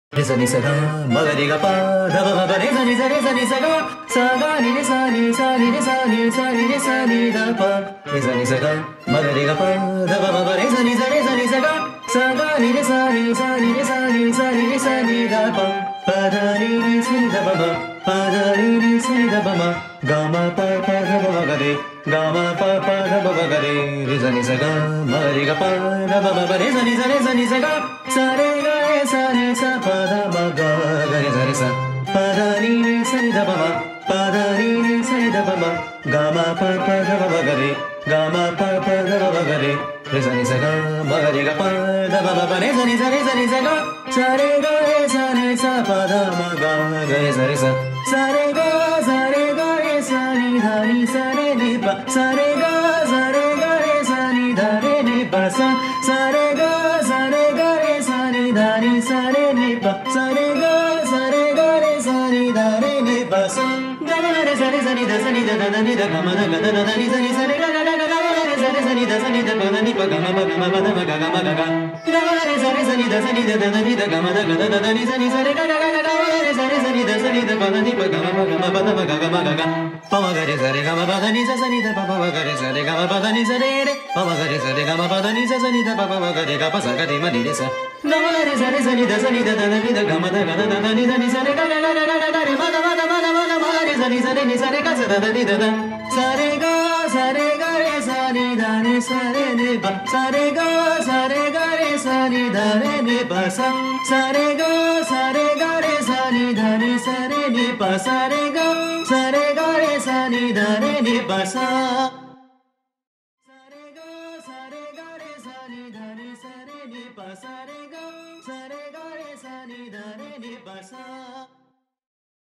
Reza ni sa ga, ma ga re ga pa, da ba ba ba re za ni sa ga, sa ga ni re sa ni sa ni re sa ni sa ni re sa ni da pa. Reza ni sa ga, ma ga re ga pa, da ba ba ba re za ni sa ga, sa ga ni re sa ni sa ni re sa ni sa ni re sa ni da pa. Pa da ni ni sa ni da ba ba, pa da ni ni sa ni da ba ma, ga ma pa pa da ba ba ga re, ga ma pa pa da ba ba ga re. Reza ni sa ga, ma ga re ga pa, da ba ba ba re za ni sa ga, sa re ga re sa ni sa pa da ma ga ga re sa re sa, pa da ni ni sa ni da ba ma, pa da ni ni sa ni da ba ma, ga ma pa pa da ba ba ga re, ga ma pa pa da ba ba ga re. Re sa ni sa ga, ma ga re ga pa, da ba ba ba re sa ni sa ga, sa re ga re sa ni sa pa da ma ga ga re sa re sa, sa re ga re sa ni da ni sa re ni pa, sa re ga re sa ni da re ni pa sa, sa re ga re sa ni da ni sa re ni pa, sa re ga re sa ni da re ni pa sa, ga ma re sa ni da da da ni da ga ma da ga da da ni sa re ga ga ga ga re sa ni da pa da ni pa ga ma pa ga ma pa da ma ga ga ma ga ga, ga ma re sa ni da da da ni da ga ma da ga da da ni sa re ga ga ga ga re sa ni da pa da ni pa ga ma pa da ma ga ga ma ga ga, pa ma ga re sa re ga ma pa da ni sa ni da pa pa ga re sa re ga ma pa da ni sa re re, pa ma ga re sa re ga ma pa da ni sa ni da pa pa ga re ga pa sa ga re ma ni re sa, ga ma re sa ni da da ni da ga ma da ga da da ni sa re ga ga ga ga ga re ma da ma re sa ni sa re ga sa da ni da da, sa re ga re sa ni da ni sa re ni pa, sa re ga re sa ni da re ni pa sa, sa re ga re sa ni da ni sa re ni pa, sa re ga re sa ni da re ni pa sa, sa re ga re sa ni da ni sa re ni pa, sa re ga re sa ni da re ni pa sa.